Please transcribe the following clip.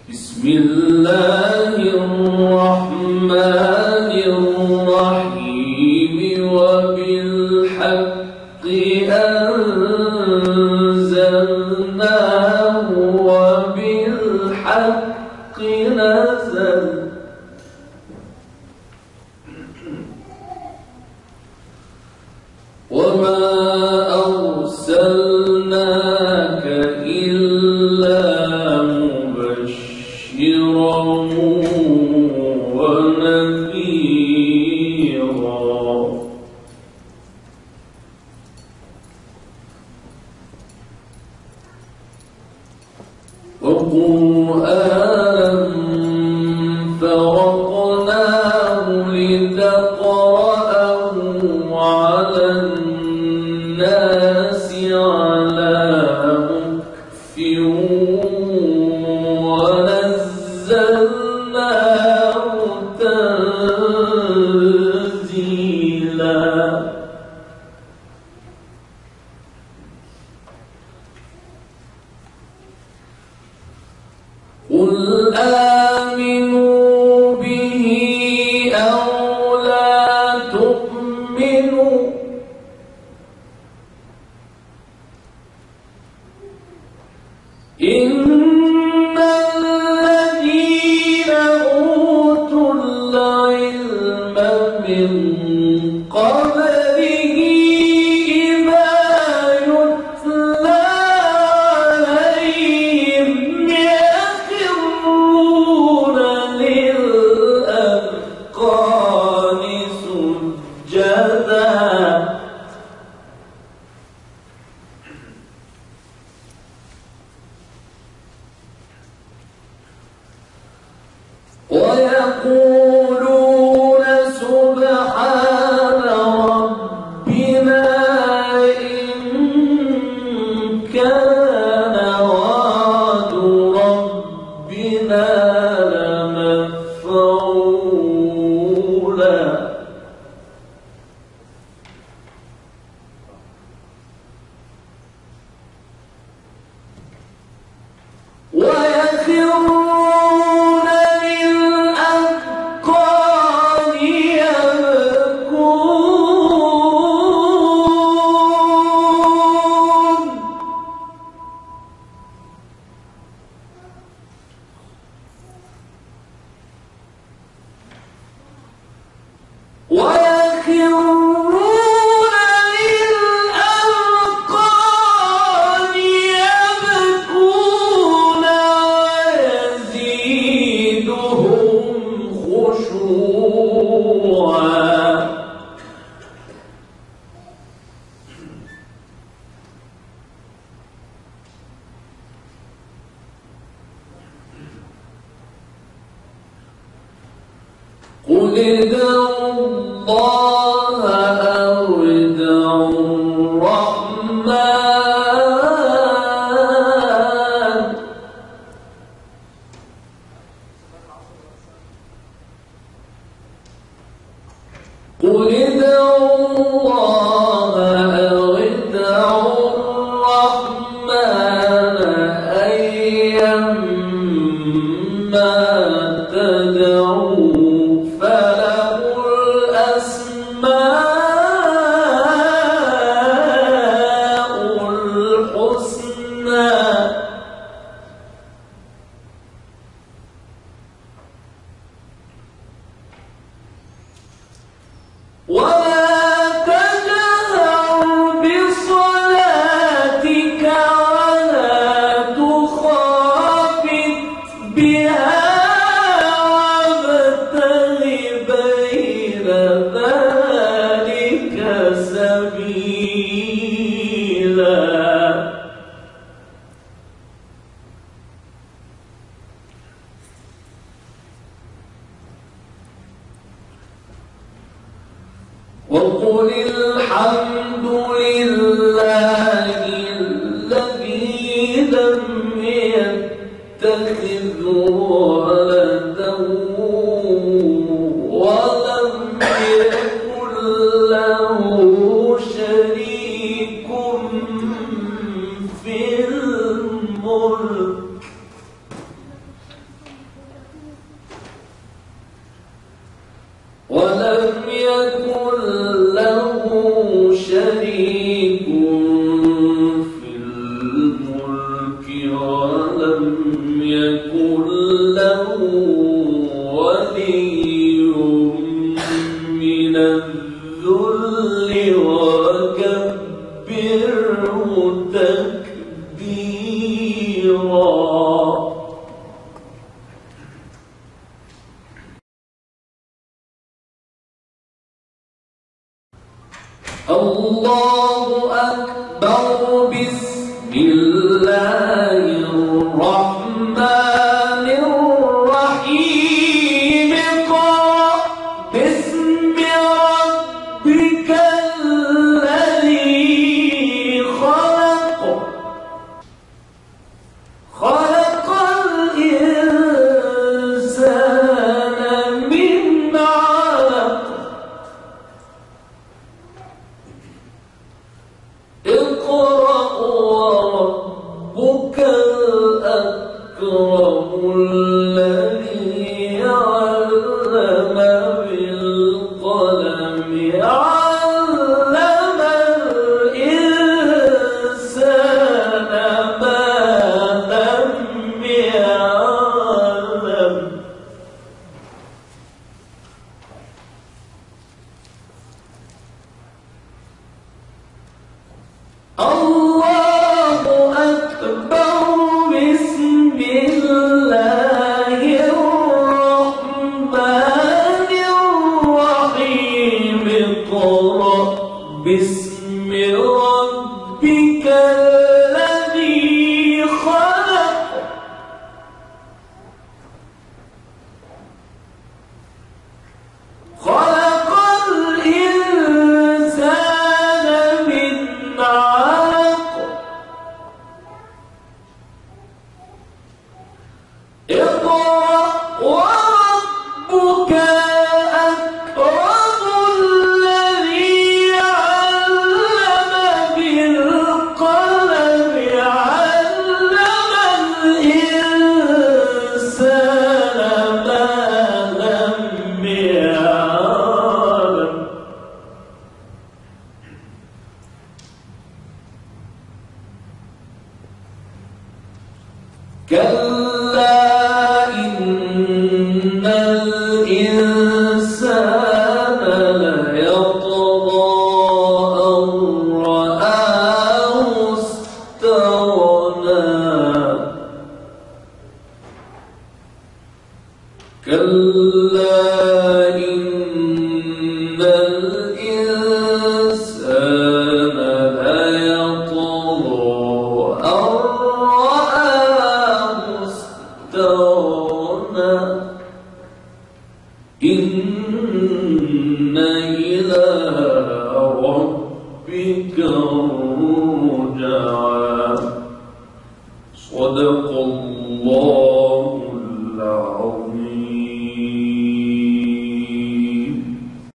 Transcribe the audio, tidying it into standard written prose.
بسم الله الرحمن الرحيم وبالحق أنزلناه وبالحق نزل وما أرسلناك إلا مبشرا ونذيرا وقرآنا فرقناه لتقرأه على الناس على مكث ونزلناه تنزيلا قل آمنوا به أو لا تؤمنوا إن الذين أوتوا العلم من قبله إذا يتلى عليهم يخرون للأذقان سجدا ويقولون سبحان ربنا إن كان وعد ربنا لمفعولا ويخرون للأذقان يبكون ويخرون للأذقان يبكون ويزيدهم خشوعا قل ادعوا الله أو ادعوا الرحمن قل ادعوا الله أو ادعوا الرحمن أيما تدعوا فله الأسماء الحسنى ولا تجهر بصلاتك ولا تخافت بها وابتغ بين ذلك سبيلا وقل الحمد لله الذي لم يتخذ ولدا ولم يكن له شريك في الملك ولم يكن له شريك في الملك ولم يكن له ولي من الذل وكبره تكبيرا. الله أكبر. بسم الله الرحمن الرحيم. اقرأ باسم ربك الذي خلق. خلق الإنسان من علق. اقرأ وربك الأكرم الذي علم بالقلم علم الإنسان ما لم يعلم. الله أكبر. بسم الله الرحمن الرحيم. اقرأ باسم ربك الذي خلق. خلق الإنسان من علق. اقرأ وربك الأكرم الذي علم بالقلم علم الإنسان ما لم يعلم. كلا إن الإنسان ليطغى أن رآه استغنى. كلا إن الإنسان ليطغى أن رآه استغنى. إن إلى ربك الرجعى. صدق الله